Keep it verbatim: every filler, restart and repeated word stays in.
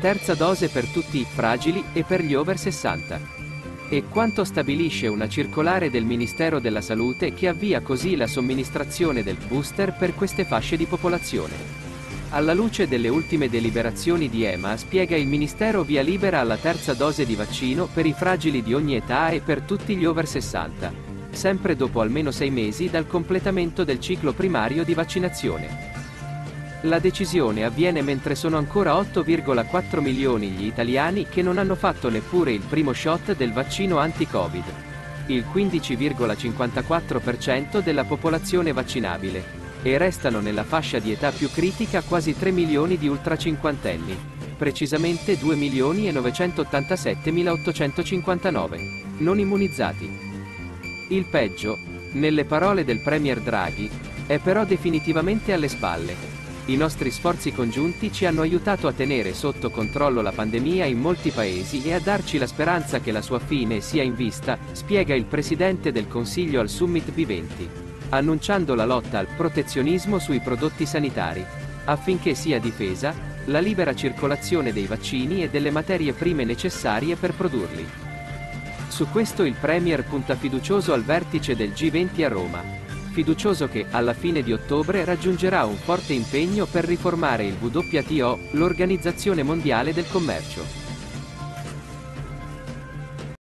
terza dose per tutti i fragili e per gli over sessanta. E quanto stabilisce una circolare del Ministero della Salute che avvia così la somministrazione del booster per queste fasce di popolazione. Alla luce delle ultime deliberazioni di E M A, spiega il Ministero via libera alla terza dose di vaccino per i fragili di ogni età e per tutti gli over sessanta, sempre dopo almeno sei mesi dal completamento del ciclo primario di vaccinazione. La decisione avviene mentre sono ancora otto virgola quattro milioni gli italiani che non hanno fatto neppure il primo shot del vaccino anti-Covid, il quindici virgola cinquantaquattro per cento della popolazione vaccinabile, e restano nella fascia di età più critica quasi tre milioni di ultracinquantenni, precisamente due milioni e novecentottantasettemilaottocentocinquantanove, non immunizzati. Il peggio, nelle parole del Premier Draghi, è però definitivamente alle spalle. I nostri sforzi congiunti ci hanno aiutato a tenere sotto controllo la pandemia in molti paesi e a darci la speranza che la sua fine sia in vista, spiega il Presidente del Consiglio al Summit B venti, annunciando la lotta al protezionismo sui prodotti sanitari, affinché sia difesa la libera circolazione dei vaccini e delle materie prime necessarie per produrli. Su questo il Premier punta fiducioso al vertice del G venti a Roma, fiducioso che, alla fine di ottobre, raggiungerà un forte impegno per riformare il W T O, l'Organizzazione Mondiale del Commercio.